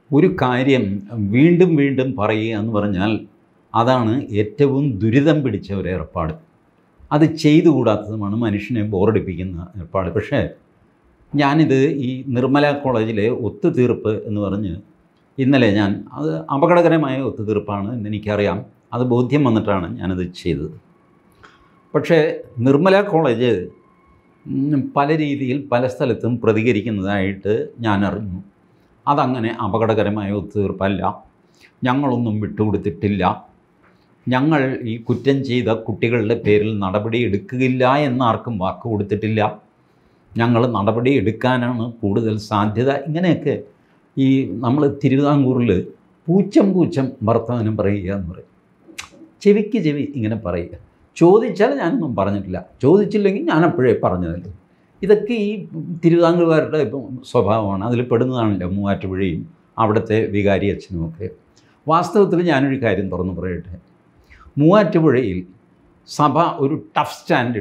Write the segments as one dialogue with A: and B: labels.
A: ഒരു കാര്യം വീണ്ടും വീണ്ടും പറയുക എന്ന് പറഞ്ഞാൽ അതാണ് ഏറ്റവും ദുരിതം പിടിച്ച ഒരു ഏർപ്പാട്. അത് ചെയ്തുകൂടാത്തതുമാണ് മനുഷ്യനെ ബോറടിപ്പിക്കുന്ന ഏർപ്പാട്. പക്ഷേ ഞാനിത് ഈ നിർമ്മല കോളേജിലെ ഒത്തുതീർപ്പ് എന്ന് പറഞ്ഞ് ഇന്നലെ അത് അപകടകരമായ ഒത്തുതീർപ്പാണ് എന്നെനിക്കറിയാം. അത് ബോധ്യം വന്നിട്ടാണ് ഞാനത് ചെയ്തത്. പക്ഷേ നിർമ്മല കോളേജ് പല രീതിയിൽ പല സ്ഥലത്തും പ്രതികരിക്കുന്നതായിട്ട് ഞാൻ അറിഞ്ഞു. അതങ്ങനെ അപകടകരമായ ഒത്തുതീർപ്പല്ല, ഞങ്ങളൊന്നും വിട്ടുകൊടുത്തിട്ടില്ല, ഞങ്ങൾ ഈ കുറ്റം ചെയ്ത കുട്ടികളുടെ പേരിൽ നടപടി എടുക്കുകയില്ല എന്നാർക്കും വാക്ക് കൊടുത്തിട്ടില്ല, ഞങ്ങൾ നടപടി എടുക്കാനാണ് കൂടുതൽ സാധ്യത. ഇങ്ങനെയൊക്കെ ഈ നമ്മൾ തിരുവിതാംകൂറിൽ പൂച്ചം വർത്തമാനം പറയുക എന്ന് പറയും. ചെവിക്ക് ചെവി ഇങ്ങനെ പറയുക. ചോദിച്ചാൽ ഞാനൊന്നും പറഞ്ഞിട്ടില്ല, ചോദിച്ചില്ലെങ്കിൽ ഞാൻ അപ്പോഴേ പറഞ്ഞതല്ലേ. ഇതൊക്കെ ഈ തിരുവിതാംകൂറുകാരുടെ ഇപ്പം സ്വഭാവമാണ്. അതിൽ പെടുന്നതാണല്ലോ മൂവാറ്റുപുഴയും അവിടുത്തെ വികാരി അച്ഛനുമൊക്കെ. വാസ്തവത്തിൽ ഞാനൊരു കാര്യം തുറന്നു പറയട്ടെ. മൂവാറ്റുപുഴയിൽ സഭ ഒരു ടഫ് സ്റ്റാൻഡ്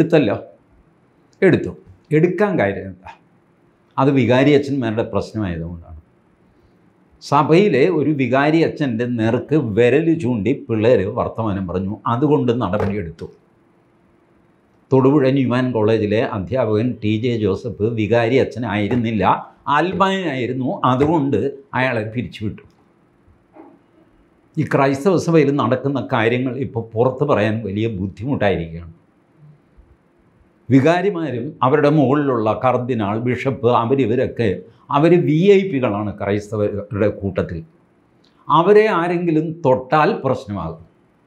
A: എടുക്കാൻ കാര്യം എന്താ? അത് വികാരി അച്ഛന്മാരുടെ പ്രശ്നമായതുകൊണ്ടാണ്. സഭയിലെ ഒരു വികാരി അച്ഛൻ്റെ നേർക്ക് വിരൽ ചൂണ്ടി പിള്ളേർ വർത്തമാനം പറഞ്ഞു, അതുകൊണ്ട് നടപടിയെടുത്തു. തൊടുപുഴ ന്യൂമാൻ കോളേജിലെ അധ്യാപകൻ TJ ജോസഫ് വികാരി അച്ഛനായിരുന്നില്ല, ആൽബായനായിരുന്നു. അതുകൊണ്ട് അയാളെ പിരിച്ചുവിട്ടു. ഈ ക്രൈസ്തവ സഭയിൽ നടക്കുന്ന കാര്യങ്ങൾ ഇപ്പോൾ പുറത്ത് പറയാൻ വലിയ ബുദ്ധിമുട്ടായിരിക്കുകയാണ്. വികാരിമാരും അവരുടെ മുകളിലുള്ള കർദിനാൾ, ബിഷപ്പ്, ഇവരൊക്കെ VIP-കളാണ് ക്രൈസ്തവരുടെ കൂട്ടത്തിൽ. അവരെ ആരെങ്കിലും തൊട്ടാൽ പ്രശ്നമാകും.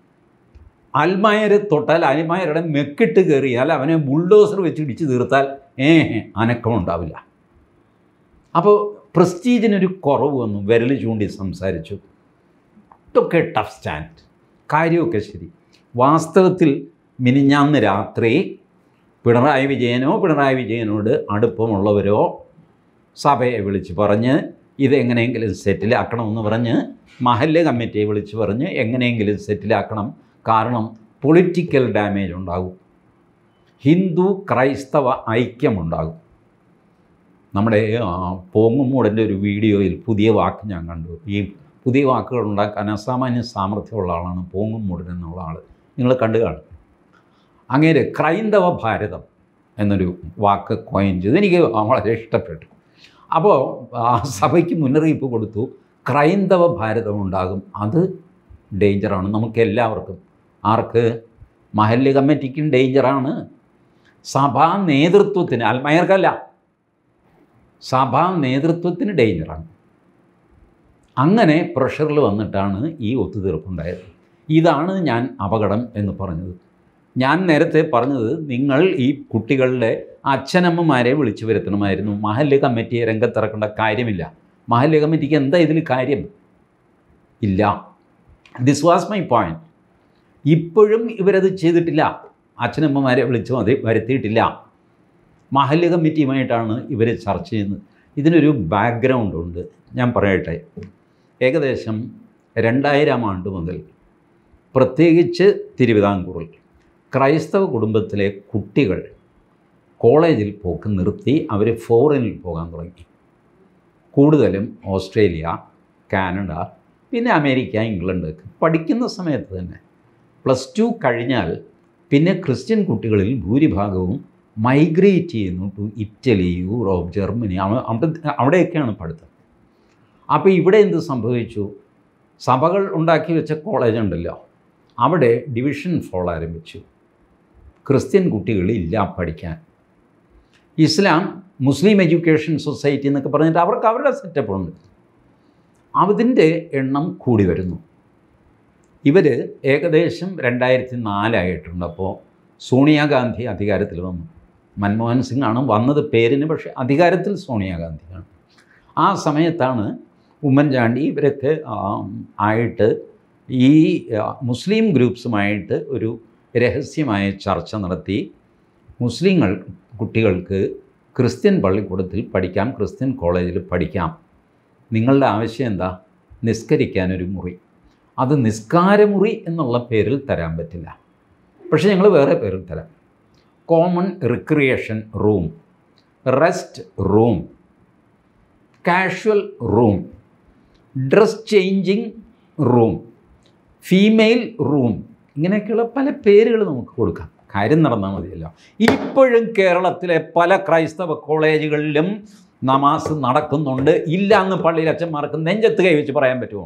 A: അൽമായരെ തൊട്ടാൽ, അൽമായരുടെ മെക്കിട്ട് കയറിയാൽ, അവനെ ബുൾഡോസർ വെച്ച് ഇടിച്ച് തീർത്താൽ അനക്കമുണ്ടാവില്ല. അപ്പോൾ പ്രസ്റ്റീജിനൊരു കുറവ് വന്നു. വിരൽ ചൂണ്ടി സംസാരിച്ചു. ഇതൊക്കെ ടഫ് സ്റ്റാൻഡ്. കാര്യമൊക്കെ ശരി. വാസ്തവത്തിൽ മിനിഞ്ഞാന്ന് രാത്രി പിണറായി വിജയനോട് അടുപ്പമുള്ളവരോ സഭയെ വിളിച്ച് പറഞ്ഞ് ഇതെങ്ങനെയെങ്കിലും സെറ്റിലാക്കണമെന്ന് പറഞ്ഞ് മഹല്ല് കമ്മിറ്റിയെ വിളിച്ച് പറഞ്ഞ് എങ്ങനെയെങ്കിലും സെറ്റിലാക്കണം. കാരണം പൊളിറ്റിക്കൽ ഡാമേജ് ഉണ്ടാകും, ഹിന്ദു ക്രൈസ്തവ ഐക്യമുണ്ടാകും. നമ്മുടെ പോങ്ങുമൂടൻ്റെ ഒരു വീഡിയോയിൽ പുതിയ വാക്ക് ഞാൻ കണ്ടു. ഈ പുതിയ വാക്കുകൾ ഉണ്ടാക്കാൻ അസാമാന്യ സാമർഥ്യമുള്ള ആളാണ് പോങ്ങുമൂടൻ എന്നുള്ള ആൾ. നിങ്ങൾ കണ്ടു കാണും. അങ്ങേര് ക്രൈസ്തവ ഭാരതം എന്നൊരു വാക്ക് കോയിൻ ചെയ്തു. എനിക്ക് വളരെ ഇഷ്ടപ്പെട്ടു. അപ്പോൾ ആ സഭയ്ക്ക് മുന്നറിയിപ്പ് കൊടുത്തു, ക്രൈസ്തവ ഭാരതം ഉണ്ടാകും. അത് ഡേഞ്ചറാണ് നമുക്കെല്ലാവർക്കും. ആർക്ക്? മഹല്ല് കമ്മിറ്റിക്കും ഡേഞ്ചറാണ്, സഭാ നേതൃത്വത്തിന്, അൽമയർക്കല്ല, സഭാ നേതൃത്വത്തിന് ഡേഞ്ചറാണ്. അങ്ങനെ പ്രഷറിൽ വന്നിട്ടാണ് ഈ ഒത്തുതീർപ്പുണ്ടായത്. ഇതാണ് ഞാൻ അപകടം എന്ന് പറഞ്ഞത്. ഞാൻ നേരത്തെ പറഞ്ഞത്, നിങ്ങൾ ഈ കുട്ടികളുടെ അച്ഛനമ്മമാരെ വിളിച്ചു വരുത്തണമായിരുന്നു. മഹല്ല് കമ്മിറ്റിയെ രംഗത്തിറക്കേണ്ട കാര്യമില്ല. മഹല്ല് കമ്മിറ്റിക്ക് എന്താ ഇതിൽ കാര്യം? ഇല്ല. This was my point. ഇപ്പോഴും ഇവരത് ചെയ്തിട്ടില്ല. അച്ഛനമ്മമാരെ വിളിച്ച് വരുത്തിയിട്ടില്ല. മഹല്ല് കമ്മിറ്റിയുമായിട്ടാണ് ഇവർ ചർച്ച ചെയ്യുന്നത്. ഇതിനൊരു ബാക്ക്ഗ്രൗണ്ട് ഉണ്ട്, ഞാൻ പറയട്ടെ. ഏകദേശം 2000 ആണ്ട് മുതൽ പ്രത്യേകിച്ച് തിരുവിതാംകൂറിൽ ക്രൈസ്തവ കുടുംബത്തിലെ കുട്ടികൾ കോളേജിൽ പോക്ക് നിർത്തി അവർ ഫോറിനിൽ പോകാൻ തുടങ്ങി. കൂടുതലും ഓസ്ട്രേലിയ, കാനഡ, പിന്നെ അമേരിക്ക, ഇംഗ്ലണ്ട് പഠിക്കുന്ന സമയത്ത് തന്നെ +2 കഴിഞ്ഞാൽ പിന്നെ ക്രിസ്ത്യൻ കുട്ടികളിൽ ഭൂരിഭാഗവും മൈഗ്രേറ്റ് ചെയ്യുന്നു ടു ഇറ്റലി, യൂറോപ്പ്, ജർമ്മനി. അവിടെയൊക്കെയാണ് പഠിത്തം. അപ്പോൾ ഇവിടെ എന്ത് സംഭവിച്ചു? സഭകൾ ഉണ്ടാക്കി വെച്ച കോളേജ് ഉണ്ടല്ലോ, അവിടെ ഡിവിഷൻ ഫോൾ ആരംഭിച്ചു. ക്രിസ്ത്യൻ കുട്ടികളില്ല പഠിക്കാൻ. മുസ്ലിം എഡ്യൂക്കേഷൻ സൊസൈറ്റി എന്നൊക്കെ പറഞ്ഞിട്ട് അവർക്ക് അവരുടെ സെറ്റപ്പുണ്ട്. അതിൻ്റെ എണ്ണം കൂടി വരുന്നു. ഇവർ ഏകദേശം 2004 ആയിട്ടുണ്ട്. അപ്പോൾ സോണിയാഗാന്ധി അധികാരത്തിൽ വന്നു. മൻമോഹൻ സിംഗ് ആണ് വന്നത് പേരിന്, പക്ഷേ അധികാരത്തിൽ സോണിയാഗാന്ധിയാണ്. ആ സമയത്താണ് ഉമ്മൻചാണ്ടി ഇവരൊക്കെ ആയിട്ട് ഈ മുസ്ലിം ഗ്രൂപ്പ്സുമായിട്ട് ഒരു രഹസ്യമായ ചർച്ച നടത്തി. മുസ്ലിങ്ങൾ കുട്ടികൾക്ക് ക്രിസ്ത്യൻ പള്ളിക്കൂടത്തിൽ പഠിക്കാം, ക്രിസ്ത്യൻ കോളേജിൽ പഠിക്കാം. നിങ്ങളുടെ ആവശ്യം എന്താ? നിസ്കരിക്കാനൊരു മുറി. അത് നിസ്കാരമുറി എന്നുള്ള പേരിൽ തരാൻ പറ്റില്ല, പക്ഷേ ഞങ്ങൾ വേറെ പേരിൽ തരാം. Common recreation room, rest room, casual room, dress changing room, female room, ഇങ്ങനെയൊക്കെയുള്ള പല പേരുകൾ നമുക്ക് കൊടുക്കാം. കാര്യം നടന്നാൽ മതിയല്ലോ. ഇപ്പോഴും കേരളത്തിലെ പല ക്രൈസ്തവ കോളേജുകളിലും നമാസ് നടക്കുന്നുണ്ട്. ഇല്ല എന്ന് പള്ളിയിൽ അച്ഛന്മാർക്ക് നെഞ്ചത്ത് കൈവച്ച് പറയാൻ പറ്റുമോ?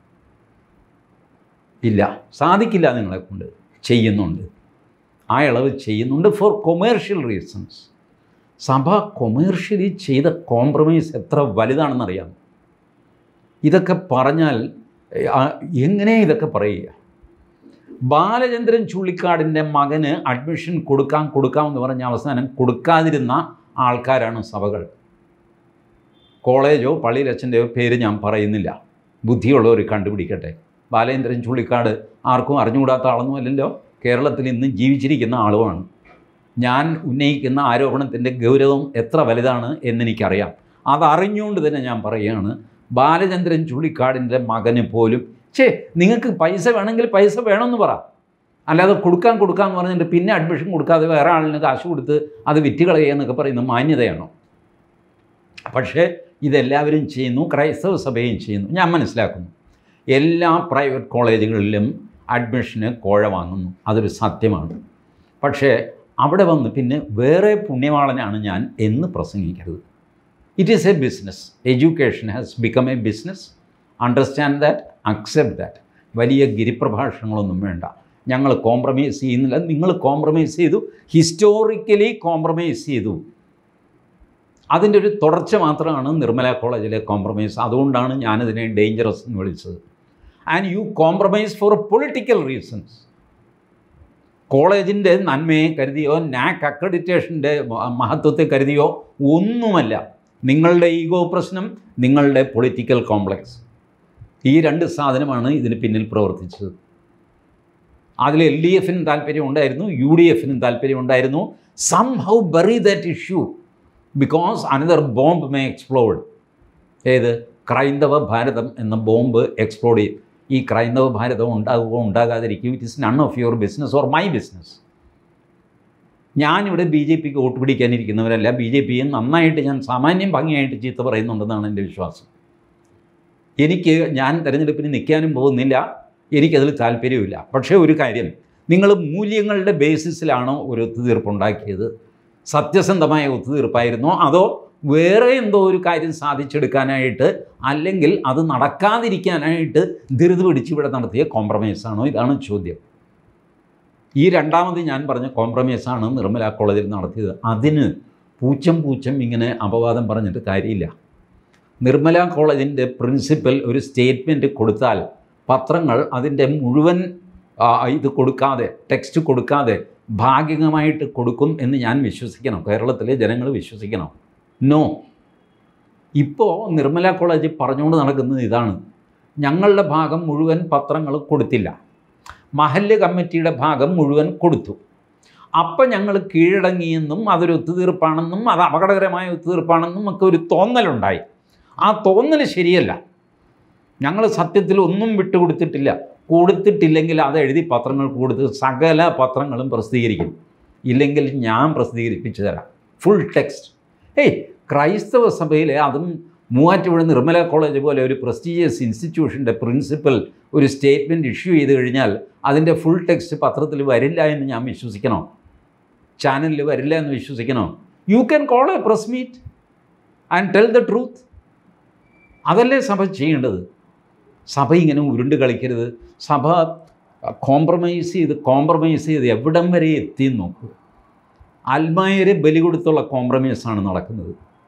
A: ഇല്ല, സാധിക്കില്ല. നിങ്ങളെ കൊണ്ട് ചെയ്യുന്നുണ്ട്, ആ ഇളവ് ചെയ്യുന്നുണ്ട് ഫോർ കൊമേഴ്ഷ്യൽ റീസൺസ്. സഭ കൊമേഴ്ഷ്യലി ചെയ്ത കോംപ്രമൈസ് എത്ര വലുതാണെന്നറിയാം. ഇതൊക്കെ പറഞ്ഞാൽ എങ്ങനെ ഇതൊക്കെ പറയുക? ബാലചന്ദ്രൻ ചുള്ളിക്കാടിൻ്റെ മകന് അഡ്മിഷൻ കൊടുക്കാമെന്ന് പറഞ്ഞ അവസാനം കൊടുക്കാതിരുന്ന ആൾക്കാരാണ് സഭകൾ. കോളേജോ പള്ളിയിലച്ഛൻ്റെയോ പേര് ഞാൻ പറയുന്നില്ല, ബുദ്ധിയുള്ളവർ കണ്ടുപിടിക്കട്ടെ. ബാലചന്ദ്രൻ ചുള്ളിക്കാട് ആർക്കും അറിഞ്ഞുകൂടാത്ത ആളൊന്നുമല്ലല്ലോ, കേരളത്തിൽ ഇന്ന് ജീവിച്ചിരിക്കുന്ന ആളുമാണ്. ഞാൻ ഉന്നയിക്കുന്ന ആരോപണത്തിൻ്റെ ഗൗരവം എത്ര വലുതാണ് എന്നെനിക്കറിയാം. അതറിഞ്ഞുകൊണ്ട് തന്നെ ഞാൻ പറയുകയാണ്, ബാലചന്ദ്രൻ ചുള്ളിക്കാടിൻ്റെ മകന് പോലും നിങ്ങൾക്ക് പൈസ വേണമെങ്കിൽ പൈസ വേണമെന്ന് പറ, അല്ലാതെ കൊടുക്കാമെന്ന് പറഞ്ഞിട്ട് പിന്നെ അഡ്മിഷൻ കൊടുക്കാതെ വേറെ ആളിന് കാശ് കൊടുത്ത് അത് വിറ്റ് കളയുക പറയുന്നത് മാന്യതയാണോ? പക്ഷേ ഇതെല്ലാവരും ചെയ്യുന്നു, ക്രൈസ്തവ സഭയും ചെയ്യുന്നു. ഞാൻ മനസ്സിലാക്കുന്നു എല്ലാ പ്രൈവറ്റ് കോളേജുകളിലും അഡ്മിഷന് കോഴ വാങ്ങുന്നു, അതൊരു സത്യമാണ്. പക്ഷേ അവിടെ വന്ന് പിന്നെ വേറെ പുണ്യവാളനാണ് ഞാൻ എന്ന് പ്രസംഗിക്കരുത്. It is a business. Education has become a business. Understand that, accept that. വലിയ ഗിരിപ്രഭാഷണങ്ങളൊന്നും വേണ്ട. ഞങ്ങൾ കോംപ്രമൈസ് ചെയ്യുന്നില്ല. നിങ്ങൾ കോംപ്രമൈസ് ചെയ്തു, ഹിസ്റ്റോറിക്കലി കോംപ്രമൈസ് ചെയ്തു. അതിൻ്റെ ഒരു തുടർച്ച മാത്രമാണ് നിർമ്മല കോളേജിലെ കോംപ്രമൈസ്. അതുകൊണ്ടാണ് ഞാനതിനെ ഡേഞ്ചറസ് എന്ന് വിളിച്ചത്. And you compromise for political reasons. കോളേജിൻ്റെ നന്മയെ കരുതിയോ നാക് അക്രഡിറ്റേഷൻ്റെ മഹത്വത്തെ കരുതിയോ ഒന്നുമല്ല. നിങ്ങളുടെ ഈഗോ പ്രശ്നം, നിങ്ങളുടെ പൊളിറ്റിക്കൽ കോംപ്ലക്സ്, ഈ രണ്ട് സാധനമാണ് ഇതിന് പിന്നിൽ പ്രവർത്തിച്ചത്. അതിൽ LDFനും താല്പര്യം ഉണ്ടായിരുന്നു, UDFനും താല്പര്യം ഉണ്ടായിരുന്നു. Somehow bury that issue because another bomb may explode. ഏത്? ക്രൈസ്തവ ഭാരതം എന്ന ബോംബ് എക്സ്പ്ലോഡ് ചെയ്യും. ഈ ക്രൈസ്തവ ഭാരതം ഉണ്ടാകുമോ ഉണ്ടാകാതിരിക്കും, it is none of your business or my business. ഞാനിവിടെ BJPക്ക് വോട്ട് പിടിക്കാനിരിക്കുന്നവരല്ല. BJPയെ നന്നായിട്ട് ഞാൻ സാമാന്യം ഭംഗിയായിട്ട് ചീത്ത പറയുന്നുണ്ടെന്നാണ് എൻ്റെ വിശ്വാസം. ഞാൻ തിരഞ്ഞെടുപ്പിന് നിൽക്കാനും പോകുന്നില്ല, എനിക്കതിൽ താല്പര്യമില്ല. പക്ഷേ ഒരു കാര്യം, നിങ്ങൾ മൂല്യങ്ങളുടെ ബേസിസിലാണോ ഒരു ഒത്തുതീർപ്പുണ്ടാക്കിയത്? സത്യസന്ധമായ ഒത്തുതീർപ്പായിരുന്നോ, അതോ വേറെ എന്തോ ഒരു കാര്യം സാധിച്ചെടുക്കാനായിട്ട് അല്ലെങ്കിൽ അത് നടക്കാതിരിക്കാനായിട്ട് ധൃതി പിടിച്ച് ഇവിടെ നടത്തിയ കോംപ്രമൈസാണോ? ഇതാണ് ചോദ്യം. ഈ രണ്ടാമത് ഞാൻ പറഞ്ഞ കോംപ്രമൈസാണ് നിർമ്മല കോളേജിൽ നടത്തിയത്. അതിന് പൂച്ചം ഇങ്ങനെ അപവാദം പറഞ്ഞിട്ട് കാര്യമില്ല. നിർമ്മല കോളേജിൻ്റെ പ്രിൻസിപ്പൽ ഒരു സ്റ്റേറ്റ്മെൻറ്റ് കൊടുത്താൽ പത്രങ്ങൾ അതിൻ്റെ മുഴുവൻ ഇത് കൊടുക്കാതെ, ടെക്സ്റ്റ് കൊടുക്കാതെ ഭാഗികമായിട്ട് കൊടുക്കും എന്ന് ഞാൻ വിശ്വസിക്കണം, കേരളത്തിലെ ജനങ്ങൾ വിശ്വസിക്കണം. നോ. ഇപ്പോൾ നിർമ്മല കോളേജ് പറഞ്ഞുകൊണ്ട് നടക്കുന്നത് ഇതാണ്: ഞങ്ങളുടെ ഭാഗം മുഴുവൻ പത്രങ്ങൾ കൊടുത്തില്ല, മഹല്ല് കമ്മിറ്റിയുടെ ഭാഗം മുഴുവൻ കൊടുത്തു. അപ്പം ഞങ്ങൾ കീഴടങ്ങിയെന്നും അതൊരു ഒത്തുതീർപ്പാണെന്നും അത് അപകടകരമായ ഒത്തുതീർപ്പാണെന്നും ഒക്കെ ഒരു തോന്നലുണ്ടായി. ആ തോന്നൽ ശരിയല്ല. ഞങ്ങൾ സത്യത്തിൽ ഒന്നും കൊടുത്തിട്ടില്ലെങ്കിൽ അത് എഴുതി പത്രങ്ങൾക്ക് കൊടുത്ത് സകല പത്രങ്ങളും പ്രസിദ്ധീകരിക്കും. ഇല്ലെങ്കിൽ ഞാൻ പ്രസിദ്ധീകരിപ്പിച്ചു തരാം ഫുൾ ടെക്സ്റ്റ്. ക്രൈസ്തവ സഭയിലെ, അതും മൂവാറ്റുപുഴ നിർമ്മല കോളേജ് പോലെ ഒരു പ്രസ്റ്റീജിയസ് ഇൻസ്റ്റിറ്റ്യൂഷൻ്റെ പ്രിൻസിപ്പൽ ഒരു സ്റ്റേറ്റ്മെൻറ്റ് ഇഷ്യൂ ചെയ്ത് കഴിഞ്ഞാൽ അതിൻ്റെ ഫുൾ ടെക്സ്റ്റ് പത്രത്തിൽ വരില്ല എന്ന് ഞാൻ വിശ്വസിക്കണോ? ചാനലിൽ വരില്ല എന്ന് വിശ്വസിക്കണോ? You can call a press meet and tell the truth. അതല്ലേ സഭ ചെയ്യേണ്ടത്. സഭ ഇങ്ങനെ ഉരുണ്ട് കളിക്കരുത്. സഭ കോംപ്രമൈസ് ചെയ്ത് എവിടം വരെ എത്തിയെന്ന് നോക്കൂ. അൽമായരെ ബലി കൊടുത്തുള്ള കോംപ്രമൈസാണ് നടക്കുന്നത്.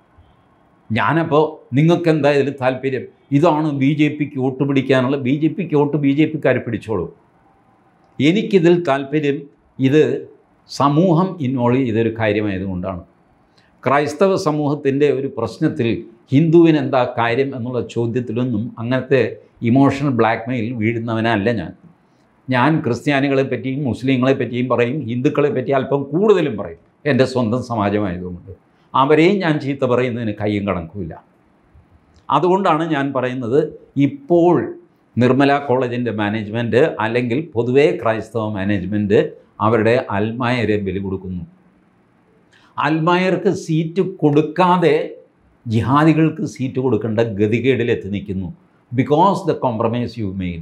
A: ഞാനപ്പോൾ നിങ്ങൾക്ക് എന്താ ഇതിൽ താല്പര്യം? ഇതാണ് BJPക്ക് വോട്ട് പിടിക്കാനുള്ള. BJPക്ക് വോട്ട് BJPക്കാർ പിടിച്ചോളൂ. എനിക്കിതിൽ താല്പര്യം ഇത് സമൂഹം ഇൻവോൾവ് ചെയ്തൊരു കാര്യമായതുകൊണ്ടാണ്. ക്രൈസ്തവ സമൂഹത്തിൻ്റെ ഒരു പ്രശ്നത്തിൽ ഹിന്ദുവിന് എന്താ കാര്യം എന്നുള്ള ചോദ്യത്തിലൊന്നും അങ്ങനത്തെ ഇമോഷണൽ ബ്ലാക്ക്മെയിൽ വീഴുന്നവനല്ല ഞാൻ ക്രിസ്ത്യാനികളെ പറ്റിയും മുസ്ലിങ്ങളെ പറ്റിയും പറയും, ഹിന്ദുക്കളെ പറ്റി അല്പം കൂടുതലും പറയും. എൻ്റെ സ്വന്തം സമാജമായതുകൊണ്ട് അവരെയും ഞാൻ ചീത്ത പറയുന്നതിന് കയ്യും കണക്കുമില്ല. അതുകൊണ്ടാണ് ഞാൻ പറയുന്നത്, ഇപ്പോൾ നിർമ്മല കോളേജിൻ്റെ മാനേജ്മെൻറ്റ് അല്ലെങ്കിൽ പൊതുവേ ക്രൈസ്തവ മാനേജ്മെൻറ്റ് അവരുടെ അൽമായരെ ബലി കൊടുക്കുന്നു. അൽമായർക്ക് സീറ്റ് കൊടുക്കാതെ ജിഹാദികൾക്ക് സീറ്റ് കൊടുക്കേണ്ട ഗതികേടിലെത്തി നിൽക്കുന്നു. Because the compromise you made.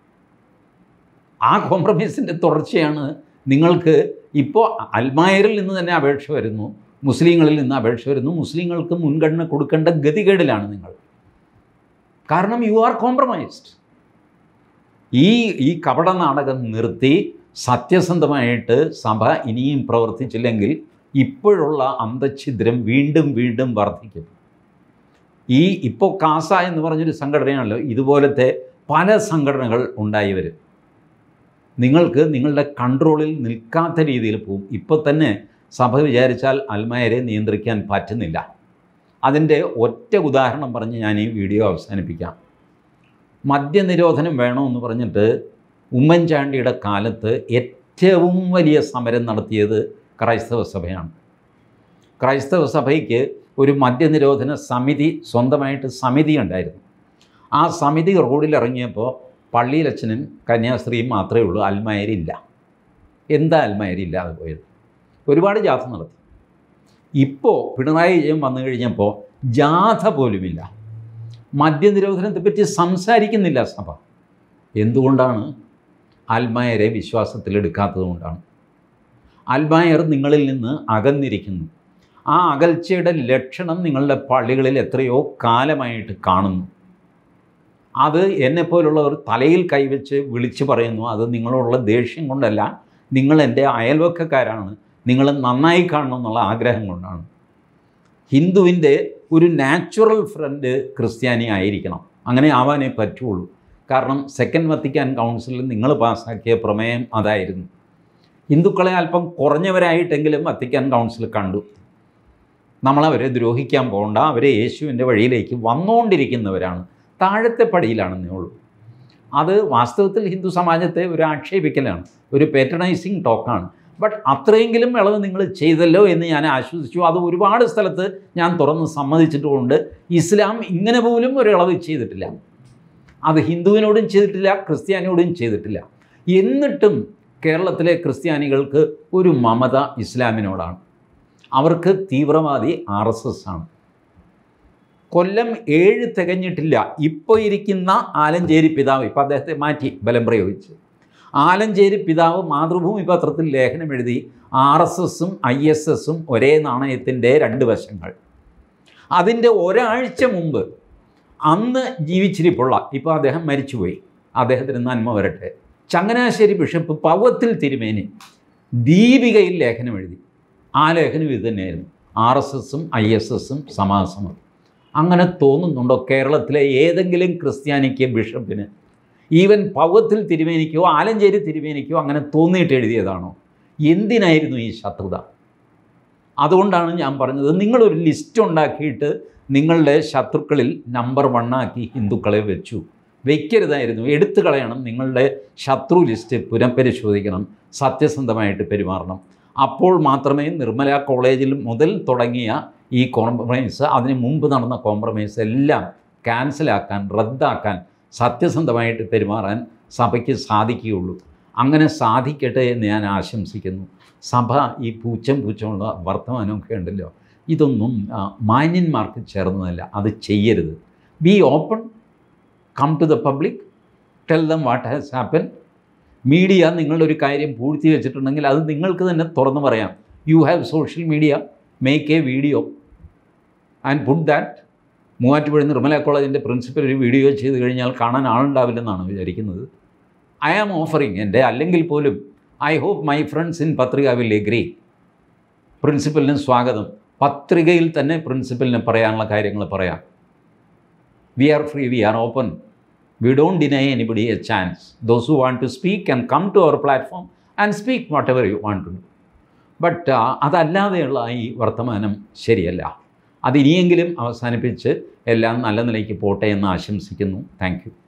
A: ആ കോംപ്രമൈസിൻ്റെ തുടർച്ചയാണ് നിങ്ങൾക്ക് ഇപ്പോൾ അൽമായറിൽ നിന്ന് തന്നെ അപേക്ഷ വരുന്നു, മുസ്ലിങ്ങളിൽ നിന്ന് അപേക്ഷ വരുന്നു. മുസ്ലിങ്ങൾക്ക് മുൻഗണന കൊടുക്കേണ്ട ഗതികേടിലാണ് നിങ്ങൾ. കാരണം യു ആർ കോംപ്രമൈസ്ഡ്. ഈ കപട നാടകം നിർത്തി സത്യസന്ധമായിട്ട് സഭ ഇനിയും പ്രവർത്തിച്ചില്ലെങ്കിൽ ഇപ്പോഴുള്ള അന്തഛിദ്രം വീണ്ടും വീണ്ടും വർദ്ധിക്കും. ഇപ്പോൾ കാസ എന്ന് പറഞ്ഞൊരു സംഘടനയാണല്ലോ, ഇതുപോലത്തെ പല സംഘടനകൾ ഉണ്ടായി വരും. നിങ്ങൾക്ക് നിങ്ങളുടെ കൺട്രോളിൽ നിൽക്കാത്ത രീതിയിൽ പോവും. ഇപ്പോൾ തന്നെ സഭ വിചാരിച്ചാൽ അൽമായരെ നിയന്ത്രിക്കാൻ പറ്റുന്നില്ല. അതിൻ്റെ ഒറ്റ ഉദാഹരണം പറഞ്ഞ് ഞാൻ ഈ വീഡിയോ അവസാനിപ്പിക്കാം. മദ്യനിരോധനം വേണമെന്ന് പറഞ്ഞിട്ട് ഉമ്മൻചാണ്ടിയുടെ കാലത്ത് ഏറ്റവും വലിയ സമരം നടത്തിയത് ക്രൈസ്തവ സഭയാണ്. ക്രൈസ്തവ സഭയ്ക്ക് ഒരു മദ്യനിരോധന സമിതി, സ്വന്തമായിട്ട് സമിതി ഉണ്ടായിരുന്നു. ആ സമിതി റോഡിലിറങ്ങിയപ്പോൾ പള്ളിയിലച്ഛനും കന്യാസ്ത്രീയും മാത്രമേ ഉള്ളൂ, അൽമായരില്ല. എന്താ അൽമായരില്ലാതെ പോയത്? ഒരുപാട് ജാഥ നടത്തി. ഇപ്പോൾ പിണറായി വിജയൻ വന്നു കഴിഞ്ഞപ്പോൾ ജാഥ പോലുമില്ല. മദ്യനിരോധനത്തെപ്പറ്റി സംസാരിക്കുന്നില്ല സഭ. എന്തുകൊണ്ടാണ്? അൽമായരെ വിശ്വാസത്തിലെടുക്കാത്തത് കൊണ്ടാണ്. അൽമായർ നിങ്ങളിൽ നിന്ന് അകന്നിരിക്കുന്നു. ആ അകൽച്ചയുടെ ലക്ഷണം നിങ്ങളുടെ പള്ളികളിൽ എത്രയോ കാലമായിട്ട് കാണുന്നു. അത് എന്നെപ്പോലുള്ളവർ തലയിൽ കൈവച്ച് വിളിച്ചു പറയുന്നു. അത് നിങ്ങളോടുള്ള ദേഷ്യം കൊണ്ടല്ല, നിങ്ങൾ എൻ്റെ അയൽവക്കക്കാരാണ്, നിങ്ങൾ നന്നായി കാണണം എന്നുള്ള ആഗ്രഹം കൊണ്ടാണ്. ഹിന്ദുവിൻ്റെ ഒരു നാച്ചുറൽ ഫ്രണ്ട് ക്രിസ്ത്യാനി ആയിരിക്കണം. അങ്ങനെ ആവാനേ പറ്റുള്ളൂ. കാരണം സെക്കൻഡ് വത്തിക്കാൻ കൗൺസിലിൽ നിങ്ങൾ പാസ്സാക്കിയ പ്രമേയം അതായിരുന്നു. ഹിന്ദുക്കളെ അല്പം കുറഞ്ഞവരായിട്ടെങ്കിലും വത്തിക്കാൻ കൗൺസിൽ കണ്ടു. നമ്മളവരെ ദ്രോഹിക്കാൻ പോകണ്ട, അവരെ യേശുവിൻ്റെ വഴിയിലേക്ക് വന്നുകൊണ്ടിരിക്കുന്നവരാണ്, താഴത്തെ പടിയിലാണെന്നേ ഉള്ളൂ. അത് വാസ്തവത്തിൽ ഹിന്ദു സമാജത്തെ ഒരു ആക്ഷേപിക്കലാണ്, ഒരു പേറ്റണൈസിങ് ടോക്കാണ്. ബട്ട് അത്രയെങ്കിലും ഇളവ് നിങ്ങൾ ചെയ്തല്ലോ എന്ന് ഞാൻ ആശ്വസിച്ചു. അത് ഒരുപാട് സ്ഥലത്ത് ഞാൻ തുറന്ന് സമ്മതിച്ചിട്ടുമുണ്ട്. ഇസ്ലാം ഇങ്ങനെ പോലും ഒരു ഇളവ് ചെയ്തിട്ടില്ല. അത് ഹിന്ദുവിനോടും ചെയ്തിട്ടില്ല, ക്രിസ്ത്യാനിയോടും ചെയ്തിട്ടില്ല. എന്നിട്ടും കേരളത്തിലെ ക്രിസ്ത്യാനികൾക്ക് ഒരു മമത ഇസ്ലാമിനോടാണ്. അവർക്ക് തീവ്രവാദി RSS ആണ്. കൊല്ലം 7 തികഞ്ഞിട്ടില്ല. ഇപ്പോൾ ഇരിക്കുന്ന ആലഞ്ചേരി പിതാവ്, ഇപ്പോൾ അദ്ദേഹത്തെ മാറ്റി ബലം പ്രയോഗിച്ച്, ആലഞ്ചേരി പിതാവ് മാതൃഭൂമി പത്രത്തിൽ ലേഖനം എഴുതി, RSSഉം ISSഉം ഒരേ നാണയത്തിൻ്റെ 2 വശങ്ങൾ. അതിൻ്റെ ഒരാഴ്ച മുമ്പ് അന്ന് ജീവിച്ചിരിപ്പുള്ള, ഇപ്പോൾ അദ്ദേഹം മരിച്ചുപോയി, അദ്ദേഹത്തിന് നന്മ വരട്ടെ, ചങ്ങനാശ്ശേരി ബിഷപ്പ് പൗവത്തിൽ തിരുമേനി ദീപികയിൽ ലേഖനം എഴുതി. ആ ലേഖനം ഇത് തന്നെയായിരുന്നു, RSSഉം ISSഉം സമാസമം. അങ്ങനെ തോന്നുന്നുണ്ടോ കേരളത്തിലെ ഏതെങ്കിലും ക്രിസ്ത്യാനിക്ക് ബിഷപ്പിന്, ഈവൻ പൗവത്തിൽ തിരുമേനിക്കോ ആലഞ്ചേരി തിരുമേനിക്കോ അങ്ങനെ തോന്നിയിട്ട് എഴുതിയതാണോ? എന്തിനായിരുന്നു ഈ ശത്രുത? അതുകൊണ്ടാണ് ഞാൻ പറഞ്ഞത്, നിങ്ങളൊരു ലിസ്റ്റ് ഉണ്ടാക്കിയിട്ട് നിങ്ങളുടെ ശത്രുക്കളിൽ നമ്പർ 1 ആക്കി ഹിന്ദുക്കളെ വെച്ചു. വയ്ക്കരുതായിരുന്നു, എടുത്തു കളയണം. നിങ്ങളുടെ ശത്രു ലിസ്റ്റ് പുനഃപരിശോധിക്കണം, സത്യസന്ധമായിട്ട് പെരുമാറണം. അപ്പോൾ മാത്രമേ നിർമ്മല കോളേജിൽ മുതൽ തുടങ്ങിയ ഈ കോംപ്രമൈസ്, അതിന് മുമ്പ് നടന്ന കോംപ്രമൈസ് എല്ലാം ക്യാൻസലാക്കാൻ, റദ്ദാക്കാൻ, സത്യസന്ധമായിട്ട് പെരുമാറാൻ സഭയ്ക്ക് സാധിക്കുകയുള്ളൂ. അങ്ങനെ സാധിക്കട്ടെ എന്ന് ഞാൻ ആശംസിക്കുന്നു. സഭ ഈ പൂച്ചമുള്ള വർത്തമാനമൊക്കെ ഉണ്ടല്ലോ, ഇതൊന്നും മാന്യന്മാർക്ക് ചേർന്നതല്ല. അത് ചെയ്യരുത്. Be open, come to the public, tell them what has happen. Media നിങ്ങളുടെ ഒരു കാര്യം പൂഴ്ത്തി വെച്ചിട്ടുണ്ടെങ്കിൽ അത് നിങ്ങൾക്ക് തന്നെ തുറന്നു പറയാം. You have social media, make a video and put that. Muvattupuzha Nirmala കോളേജിൻ്റെ പ്രിൻസിപ്പൽ ഒരു വീഡിയോ ചെയ്ത് കഴിഞ്ഞാൽ കാണാൻ ആളുണ്ടാവില്ലെന്നാണ് വിചാരിക്കുന്നത്. ഐ ആം ഓഫറിങ് എൻ്റെ, അല്ലെങ്കിൽ പോലും I hope my friends in Patrika will agree. പ്രിൻസിപ്പലിന് സ്വാഗതം. പത്രികയിൽ തന്നെ പ്രിൻസിപ്പലിന് പറയാനുള്ള കാര്യങ്ങൾ പറയാം. We are free, we are open. We don't deny anybody a chance. Those who want to speak can come to our platform and speak whatever you want to do. But അതല്ലാതെയുള്ള ഈ വർത്തമാനം ശരിയല്ല. അതിനിയെങ്കിലും അവസാനിപ്പിച്ച് എല്ലാം നല്ല നിലയ്ക്ക് പോട്ടെ എന്ന് ആശംസിക്കുന്നു. Thank U.